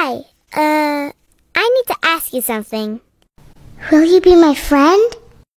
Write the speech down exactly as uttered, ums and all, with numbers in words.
Hi. Uh, I need to ask you something. Will you be my friend?